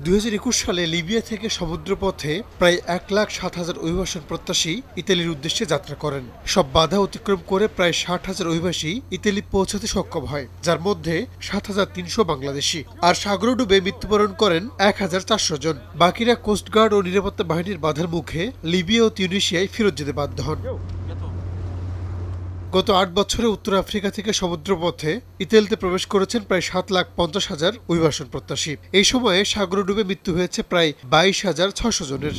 2021 সালে লিবিয়া থেকে সমুদ্রপথে প্রায় 1,07,000 অভিবাসন প্রত্যাশী ইতালির উদ্দেশ্যে যাত্রা করেন। সব বাধা অতিক্রম করে প্রায় 60,000 অভিবাসী ইতালি পৌঁছাতে সক্ষম হয়, যার মধ্যে 7,300 বাংলাদেশি। আর সাগরে ডুবে মৃত্যুবরণ করেন 1,400 জন। বাকিরা কোস্টগার্ড ও নিরাপত্তা বাহিনীর বাধার মুখে লিবিয়া ও তিউনিসিয়ায় ফেরত যেতে বাধ্য হন। গত 8 বছরে উত্তর আফ্রিকা থেকে সমুদ্রপথে ইতালিতে প্রবেশ করেছেন প্রায় 7,50,000 অভিবাসন প্রত্যাশী। এই সময়ে সাগরে ডুবে মৃত্যু হয়েছে প্রায় 22,600 জনের।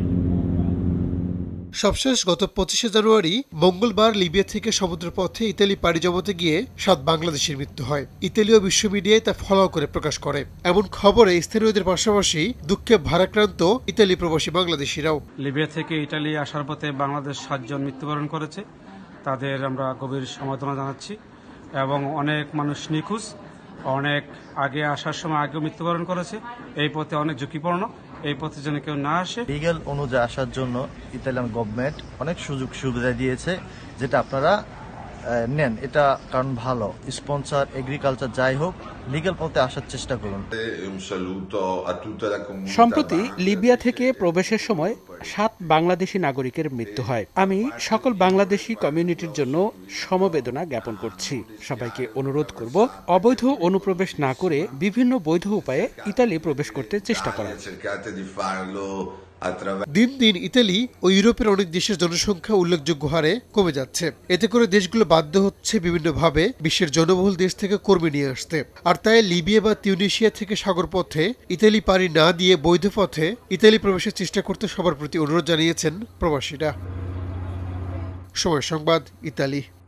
সবশেষ গত 25শে জানুয়ারি মঙ্গলবার লিবিয়া থেকে সমুদ্রপথে ইতালি পাড়ি জমাতে গিয়ে 7 বাংলাদেশির মৃত্যু হয়। ইতালীয় বিশ্ব মিডিয়ায় তা ফলো করে প্রকাশ করে। এমন খবরে স্থানীয়দের পাশাপাশি দুঃখে ভারাক্রান্ত ইতালি প্রবাসী বাংলাদেশিরাও। লিবিয়া থেকে ইতালি আসার পথে বাংলাদেশ 7 জন মৃত্যুবরণ করেছে। তাদের আমরা গভীর সমবেদনা জানাচ্ছি এবং অনেক মানুষ নিখোঁজ, অনেক আগে আসার সময় আগেও মৃত্যুবরণ করেছে। এই পথে অনেক ঝুঁকিপূর্ণ, এই পথে যেন কেউ না আসে। লিগ্যাল অনুযায়ী আসার জন্য ইতালিয়ান গভর্নমেন্ট অনেক সুযোগ সুবিধা দিয়েছে, যেটা আপনারা নেন। এটা কারণ ভালো স্পন্সর এগ্রিকালচার যাই হোক, লিগ্যাল পথে আসার চেষ্টা করুন। সম্প্রতি লিবিয়া থেকে প্রবেশের সময় 7 বাংলাদেশি নাগরিকের মৃত্যু হয়। আমি সকল বাংলাদেশি কমিউনিটির জন্য সমবেদনা জ্ঞাপন করছি। সবাইকে অনুরোধ করব অবৈধ অনুপ্রবেশ না করে বিভিন্ন বৈধ উপায়ে ইতালি প্রবেশ করতে চেষ্টা করা। দিন দিন ইতালি ও ইউরোপের অনেক দেশের জনসংখ্যা উল্লেখযোগ্য হারে কমে যাচ্ছে। এতে করে দেশগুলো বাধ্য হচ্ছে বিভিন্নভাবে বিশ্বের জনবহুল দেশ থেকে কর্মী নিয়ে আসতে। আর তাই লিবিয়া বা তিউনিসিয়া থেকে সাগর পথে ইতালি পাড়ি না দিয়ে বৈধ পথে ইতালি প্রবেশের চেষ্টা করতে সবার প্রতি অনুরোধ জানিয়েছেন প্রবাসীরা। সময় সংবাদ, ইতালি।